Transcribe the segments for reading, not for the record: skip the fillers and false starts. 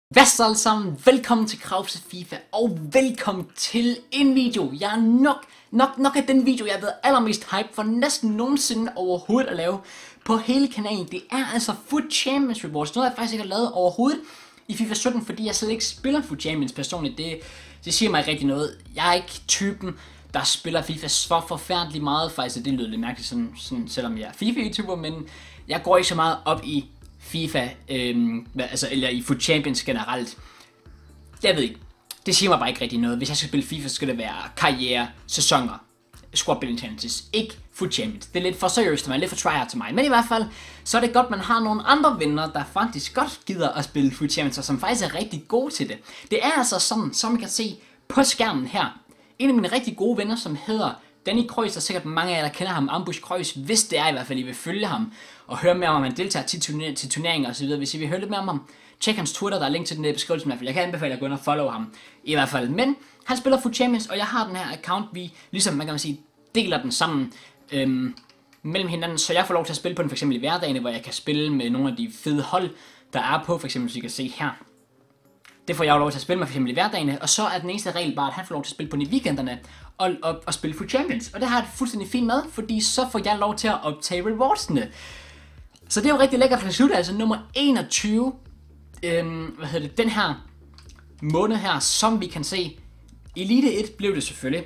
Hvad så alle sammen? Velkommen til Krause FIFA, og velkommen til en video. Jeg er nok af den video, jeg har været allermest hype for næsten nogensinde overhovedet at lave på hele kanalen. Det er altså Foot Champions Rewards, noget jeg faktisk ikke har lavet overhovedet i FIFA 17, fordi jeg slet ikke spiller Foot Champions personligt. Det siger mig ikke rigtig noget. Jeg er ikke typen, der spiller FIFA så forfærdeligt meget. Faktisk det lyder lidt mærkeligt, sådan, selvom jeg er FIFA-YouTuber, men jeg går ikke så meget op i FIFA, eller i Foot Champions generelt. Jeg ved ikke. Det siger mig bare ikke rigtig noget. Hvis jeg skal spille FIFA, så skal det være karriere, sæsoner, squad building challenges, ikke Foot Champions. Det er lidt for seriøst til mig, lidt for tryhard til mig. Men i hvert fald, så er det godt, man har nogle andre venner, der faktisk godt gider at spille Foot Champions, og som faktisk er rigtig gode til det. Det er altså sådan, som I kan se på skærmen her. En af mine rigtig gode venner, som hedder Danny Kreuz, der sikkert mange af jer, der kender ham, Ambush Kreuz, hvis det er i hvert fald, I vil følge ham og høre mere om han deltager til turneringer og så videre. Hvis I vil høre lidt mere om ham, tjek hans Twitter, der er link til den i beskrivelsen i hvert fald. Jeg kan anbefale at gå ind og follow ham i hvert fald. Men han spiller Foot Champions, og jeg har den her account, vi ligesom, man kan sige, deler den sammen mellem hinanden, så jeg får lov til at spille på den, for eksempel i hverdagene, hvor jeg kan spille med nogle af de fede hold, der er på, for eksempel, så I kan se her. Det får jeg jo lov til at spille med, for eksempel i hverdagene, og så er den eneste regel bare, at han får lov til at spille på den i weekenderne og spille Foot Champions. Og det har jeg fuldstændig fint med, fordi så får jeg lov til at optage rewardsene. Så det er jo rigtig lækkert for slut, altså nummer 21, den her måned her, som vi kan se. Elite 1 blev det selvfølgelig.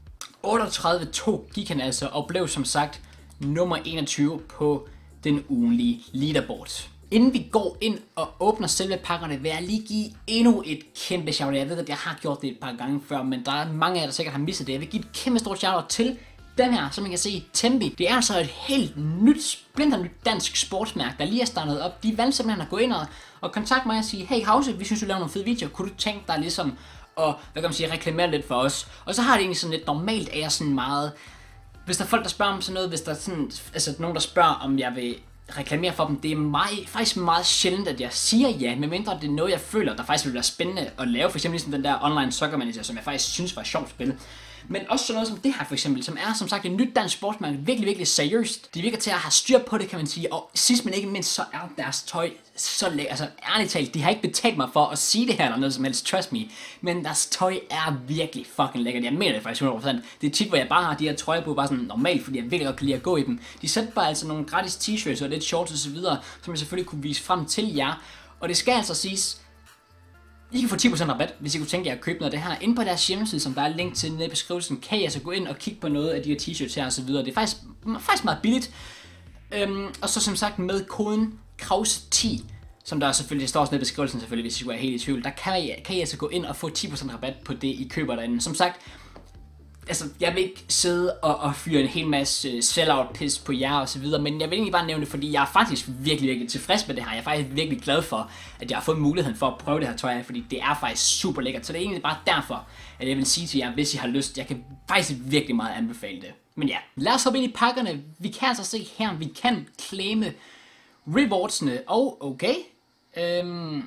38-2 gik han altså, og blev som sagt nummer 21 på den ugenlige leaderboard. Inden vi går ind og åbner selve pakkerne, vil jeg lige give endnu et kæmpe shout-out. Jeg ved, at jeg har gjort det et par gange før, men der er mange af jer, der sikkert har misset det. Jeg vil give et kæmpe stort shout-out til den her, som I kan se, Tembi. Det er altså et helt nyt, splinternyt dansk sportsmærke, der lige er startet op. De valgte simpelthen at gå ind og kontakte mig og sige, hey Hause, vi synes du laver nogle fede videoer, kunne du tænke dig ligesom at, hvad kan man sige, reklamere lidt for os? Og så har det egentlig sådan lidt normalt, at jeg sådan meget, hvis der er folk, der spørger om sådan noget, hvis der er sådan, altså nogen, der spørger, om jeg vil reklamere for dem, det er faktisk meget sjældent, at jeg siger ja, medmindre det er noget, jeg føler, der faktisk vil være spændende at lave, for eksempel ligesom den der online soccer manager, som jeg faktisk synes var et sjovt spil. Men også sådan noget som det her for eksempel, som er som sagt et nyt dansk sportsmærke, virkelig seriøst. De virker til at have styr på det, kan man sige, og sidst men ikke mindst, så er deres tøj så lækkert. Altså ærligt talt, de har ikke betalt mig for at sige det her eller noget som helst, trust me, men deres tøj er virkelig fucking lækkert. Jeg mener det faktisk 100%. Det er tit, hvor jeg bare har de her trøjer på, bare sådan normalt, fordi jeg virkelig godt kan lide at gå i dem. De sætter bare altså nogle gratis t-shirts og lidt shorts og så videre, som jeg selvfølgelig kunne vise frem til jer. Og det skal altså siges, I kan få 10% rabat, hvis I kunne tænke jer at købe noget af det her. Inde på deres hjemmeside, som der er link til nede i beskrivelsen, kan I altså gå ind og kigge på noget af de her t-shirts her og så videre. Det er faktisk meget billigt. Og så som sagt med koden KRAUSE10, som der selvfølgelig står også nede i beskrivelsen selvfølgelig, hvis I skulle være helt i tvivl, der kan I altså gå ind og få 10% rabat på det, I køber derinde. Som sagt, altså, jeg vil ikke sidde og fyre en hel masse sell-out-pis på jer og så videre, men jeg vil egentlig bare nævne det, fordi jeg er faktisk virkelig tilfreds med det her. Jeg er faktisk virkelig glad for, at jeg har fået muligheden for at prøve det her tøj, fordi det er faktisk super lækkert. Så det er egentlig bare derfor, at jeg vil sige til jer, hvis I har lyst, jeg kan faktisk virkelig meget anbefale det. Men ja, lad os hoppe ind i pakkerne. Vi kan altså se her, vi kan claime rewardsene, og okay. Jeg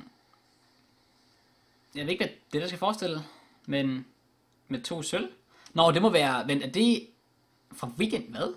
ved ikke, hvad det der skal forestille, men med 2 sølv. Nå, det må være, men er det fra weekend, hvad?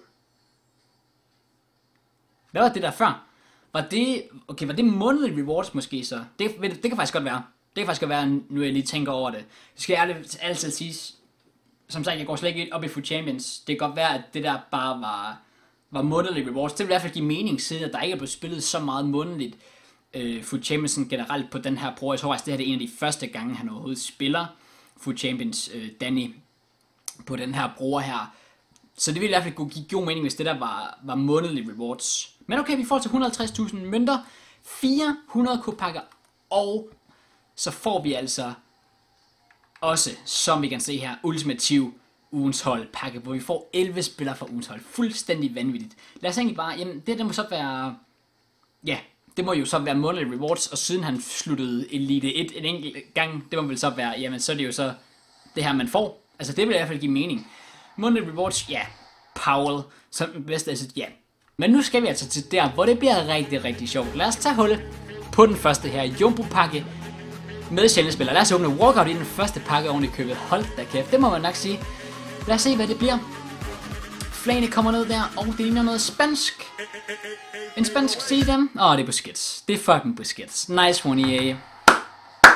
Hvad var det der før? Var det månedlige rewards måske så? Det kan faktisk godt være. Det kan faktisk godt være, nu jeg lige tænker over det. Det skal jeg altid sige, som sagt, jeg går slet ikke op i Foot Champions. Det kan godt være, at det der bare var månedlige rewards. Det vil i hvert fald give mening, siden at der ikke er blevet spillet så meget månedligt Foot Champions generelt på den her pro. Jeg tror faktisk, det her er en af de første gange, han overhovedet spiller Foot Champions, Danny, på den her bruger her. Så det ville i hvert fald kunne give god mening, hvis det der var månedlige rewards. Men okay, vi får til 150.000 mønter, 400 kopakker, og så får vi altså også, som vi kan se her, ultimativ ugens hold pakke, hvor vi får 11 spillere fra ugens hold. Fuldstændig vanvittigt. Lad os egentlig bare, jamen det må så være, ja, det må jo så være månedlige rewards, og siden han sluttede Elite 1 en enkelt gang, det må vel så være, jamen så er det jo så det her man får. Altså det vil i hvert fald give mening. Monthly rewards, ja. Powell, som bedst, altså ja. Men nu skal vi altså til der, hvor det bliver rigtig sjovt. Lad os tage hul på den første her Jumbo-pakke med sjældne spillere. Lad os åbne walkout i den første pakke oven i købet. Hold da kæft, det må man nok sige. Lad os se, hvad det bliver. Flagene kommer ned der, og det ligner noget spansk. En spansk side dem. Det er Busquets. Det er fucking Busquets. Nice one, EA.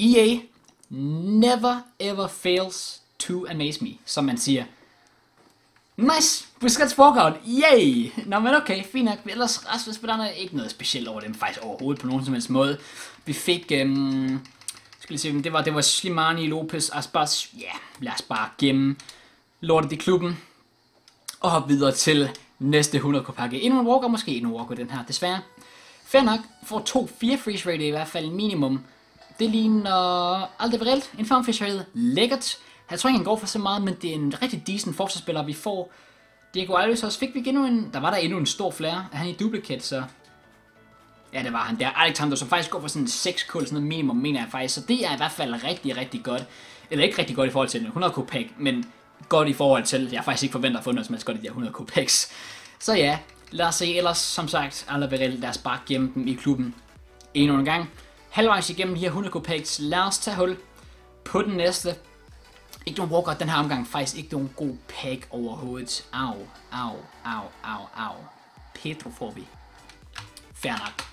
EA never ever fails to amaze me, som man siger. Nice! Busquets walkout! Yay! Nå, men okay, fint nok. Ellers spillerne er ikke noget specielt over dem, faktisk overhovedet på nogen som helst måde. Vi fik, skal se, det var Slimani, Lopez, Aspas. Ja, lad os bare gemme lortet i klubben. Og hoppe videre til næste 100k pakke. Endnu en walker, måske endnu en walker den her, desværre. Fair nok, får 2-4 freeze rate i hvert fald minimum. Det ligner Alderweireld, en farm freeze rate, lækkert. Jeg tror ikke, han går for så meget, men det er en rigtig decent forsvarsspiller, vi får. Diego Alves også fik vi endnu en, der var der endnu en stor flare. Er han i duplicate, så... Ja, det var han der. Alexander, som faktisk går for sådan 6 kul, sådan noget minimum, mener jeg faktisk. Så det er i hvert fald rigtig, rigtig godt. Eller ikke rigtig godt i forhold til en 100k pack, men godt i forhold til, jeg faktisk ikke forventer at få noget som helst godt i de her 100k packs. Så ja, lad os se. Ellers, som sagt, Alderweireld, lad os bare gemme dem i klubben endnu en gang. Halvvejs igennem de her 100k packs. Lad os tage hul på den næste. Ikke nogen walker den her omgang, faktisk ikke nogen god pack overhovedet. Au. Pedro får vi. Fair nok.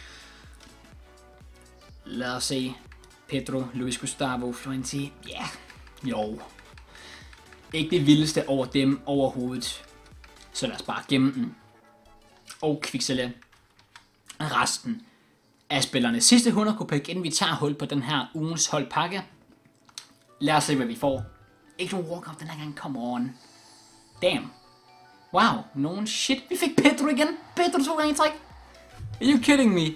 Lad os se. Pedro, Luis Gustavo, Florenzi. Ja, jo. Ikke det vildeste over dem overhovedet. Så lad os bare gemme den. Og kvikselle resten af spillerne. Sidste 100k pack, inden vi tager hul på den her ugens holdpakke. Lad os se, hvad vi får. Ikke nogen walkout den her gang. Come on. Damn. Wow. Nogen shit. Vi fik Pedro igen. Pedro 2 gange i træk. Are you kidding me?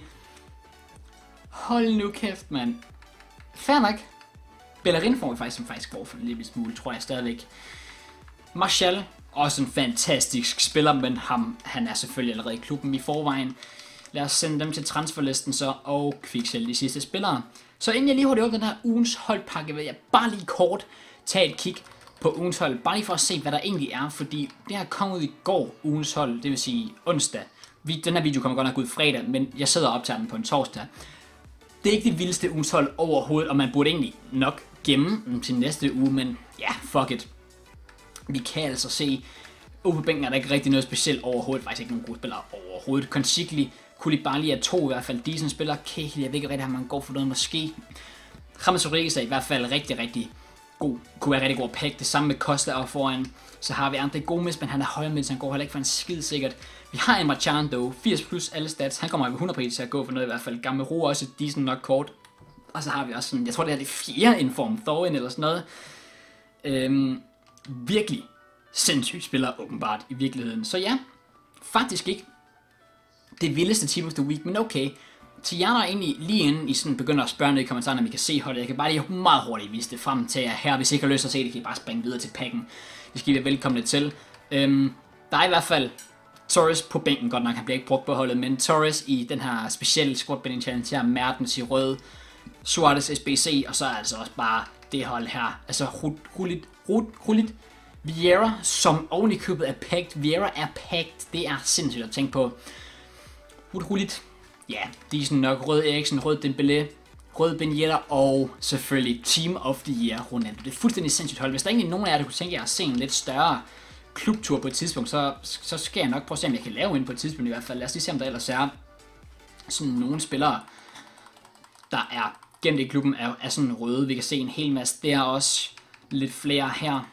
Hold nu kæft, mand. Fair nok. Bellerin får vi faktisk, som faktisk går for en lille smule, tror jeg stadigvæk. Martial. Også en fantastisk spiller, men han er selvfølgelig allerede i klubben i forvejen. Lad os sende dem til transferlisten så, og kviksælge de sidste spillere. Så inden jeg lige hurtigt åbner den her ugens holdpakke, vil jeg bare lige kort tage et kig på ugens hold. Bare lige for at se, hvad der egentlig er, fordi det her kom ud i går, ugens hold, det vil sige onsdag. Den her video kommer godt nok ud fredag, men jeg sidder og optager den på en torsdag. Det er ikke det vildeste ugens hold overhovedet, og man burde egentlig nok gemme den til næste uge, men ja, fuck it. Vi kan altså se, ude på bænken er der ikke rigtig noget specielt overhovedet, faktisk ikke nogen gode spillere overhovedet. Consigli, Koulibaly er 2 i hvert fald decent spillere. Cahill, jeg ved ikke rigtig, om man går for noget måske. James Rodriguez er i hvert fald rigtig god. Kunne være rigtig god at pakke. Det samme med Costa og foran. Så har vi Andre Gomes, men han er højere med, så han går heller ikke for en skid sikkert. Vi har Emre Can dog, 80 plus alle stats. Han kommer med 100% til at gå for noget i hvert fald. Gamero også decent nok kort. Og så har vi også sådan, jeg tror det er det 4. inform Thorin eller sådan noget. Virkelig sindssygt spiller åbenbart i virkeligheden. Så ja, faktisk ikke det vildeste team of the week, men okay. Til jer, der egentlig lige inden I sådan begynder at spørge ned i kommentarerne, om I kan se holdet, jeg kan bare lige meget hurtigt vise det frem til jer her. Hvis I ikke har lyst til at se det, kan I bare springe videre til pakken. Det skal I være velkomne til. Der er i hvert fald Torres på bænken, godt nok, han bliver ikke brugt på holdet, men Torres i den her specielle squad bending challenge her, Mertens i rød, Suarez SBC, og så er altså også bare det hold her, altså Rullit, Vieira, som oven i købet er packed. Vieira er packed, det er sindssygt at tænke på. Rullit, ja, decent nok, rød Eriksen, rød Dembélé, rød Ben Yedder og selvfølgelig Team of the Year Ronaldo. Det er fuldstændig sindssygt hold. Hvis der egentlig er nogen af jer, der kunne tænke jer at se en lidt større klubtur på et tidspunkt, så skal jeg nok prøve at se, om jeg kan lave en på et tidspunkt i hvert fald. Lad os lige se, om der ellers er sådan nogle spillere, der er gemt i klubben, er sådan røde. Vi kan se en hel masse. Der er også lidt flere her.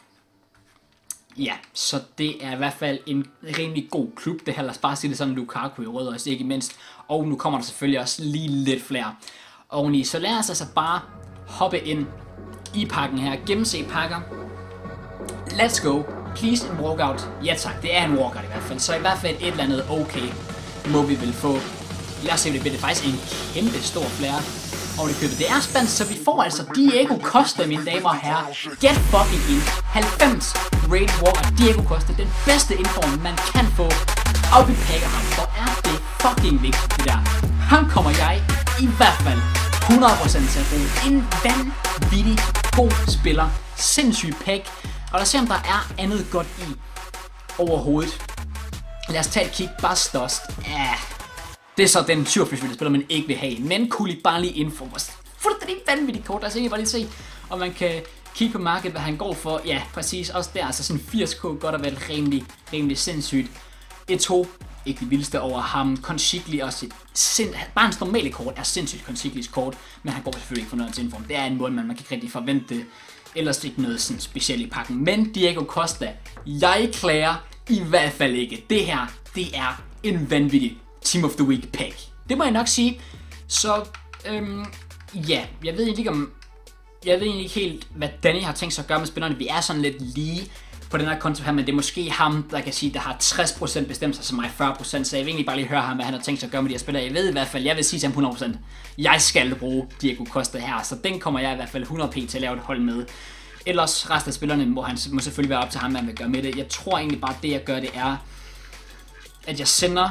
Ja, så det er i hvert fald en rimelig god klub. Det her, lad os bare sige det sådan, Lukaku i rød også, ikke mindst. Og nu kommer der selvfølgelig også lige lidt flere oveni. Så lad os altså bare hoppe ind i pakken her. Gennemse pakker. Let's go. Please en walkout. Ja tak, det er en walkout i hvert fald. Så i hvert fald et eller andet okay må vi vel få. Lad os se, det bliver faktisk en kæmpe stor flare. Og det er spændt, så vi får altså Diego Costa, mine damer og herrer. Get fucking in. 90 rated walker. Diego Costa, den bedste inform, man kan få. Og vi pakker ham, for er det fucking vigtigt det der. Han kommer jeg i hvert fald 100% til at bruge. En vanvittig god spiller. Sindssyg pack. Og lad os se, om der er andet godt i overhovedet. Lad os tage et kig. Bastos. Det er så den 87 spiller, man ikke vil have. Men Koulibaly info var fuldstændig vanvittigt kort. Altså jeg bare lige se, om man kan kigge på markedet, hvad han går for. Ja, præcis. Også der, altså sådan 80k godt og vel rimelig sindssygt. Eto'o, ikke det vildeste over ham. Conchigli også bare hans normale kort er sindssygt Conchiglis kort, men han går selvfølgelig ikke for noget til inform. Det er en måde, man kan ikke rigtig forvente ellers ikke noget sådan specielt i pakken. Men Diego Costa, jeg klager i hvert fald ikke. Det her, det er en vanvittig Team of the Week pack. Det må jeg nok sige. Så, ja, jeg ved egentlig ikke helt, hvad Danny har tænkt sig at gøre med spillerne. Vi er sådan lidt lige på den her konto her, men det er måske ham, der kan sige, der har 60% bestemt sig som mig 40%, så jeg vil egentlig bare lige høre ham, hvad han har tænkt sig at gøre med de her spillere. Jeg ved i hvert fald, jeg vil sige til ham 100%, jeg skal bruge Diego Costa her, så den kommer jeg i hvert fald 100p til at lave et hold med. Ellers resten af spillerne må selvfølgelig være op til ham, hvad han vil gøre med det. Jeg tror egentlig bare, det jeg gør, det er, at jeg sender...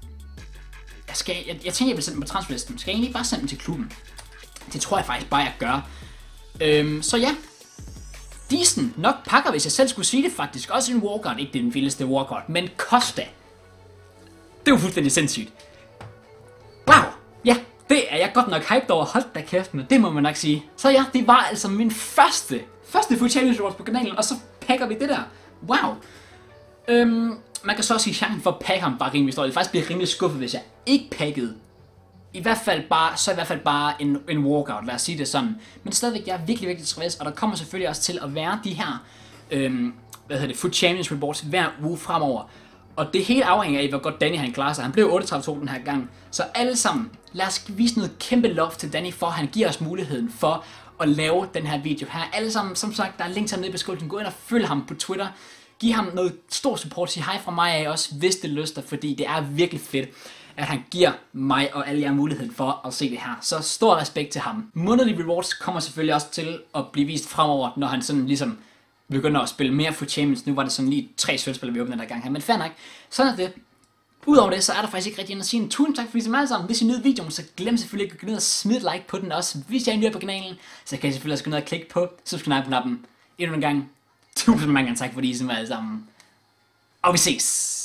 Jeg tænker, jeg vil sende dem på transferlisten. Skal jeg egentlig bare sende dem til klubben? Det tror jeg faktisk bare, jeg gør. Så ja. Decent nok pakker, hvis jeg selv skulle sige det faktisk. Også en walkout. Ikke den vildeste walkout, men Costa. Det er jo fuldstændig sindssygt. Wow. Ja, det er jeg godt nok hyped over. Hold da kæft med, det må man nok sige. Så ja, det var altså min første FUT Champions Rewards på kanalen. Og så pakker vi det der. Wow. Man kan så også sige, chancen for at pakke ham bare rimelig stor. Jeg faktisk blive rimelig skuffet, hvis jeg ikke pakkede. I hvert fald bare en walkout, lad os sige det sådan. Men stadigvæk, jeg er virkelig, virkelig tilfreds, og der kommer selvfølgelig også til at være de her, FUT Champions Rewards hver uge fremover. Og det hele afhænger af, hvor godt Danny han klarer sig. Han blev 38-2 den her gang. Så alle sammen, lad os vise noget kæmpe love til Danny, for han giver os muligheden for at lave den her video her. Alle sammen, som sagt, der er link til ham nede i beskrivelsen. Gå ind og følg ham på Twitter. Giv ham noget stor support. Sig hej fra mig af også, hvis det lyster, fordi det er virkelig fedt, at han giver mig og alle jer muligheden for at se det her. Så stor respekt til ham. Monthly rewards kommer selvfølgelig også til at blive vist fremover, når han sådan ligesom begynder at spille mere FUT Champions. Nu var det sådan lige 3 sølvspillere, vi åbner den der gang her, men fair nok. Sådan er det. Udover det, så er der faktisk ikke rigtig andet at sige. Tusind tak for at I alle sammen. Hvis I nød videoen, så glem selvfølgelig ikke at gå ned og smide et like på den også. Hvis jeg er ny på kanalen, så kan I selvfølgelig også gå ned og klikke på subscribe-knappen endnu en gang. Tusind mange gange tak, fordi I så alle sammen. Og vi ses!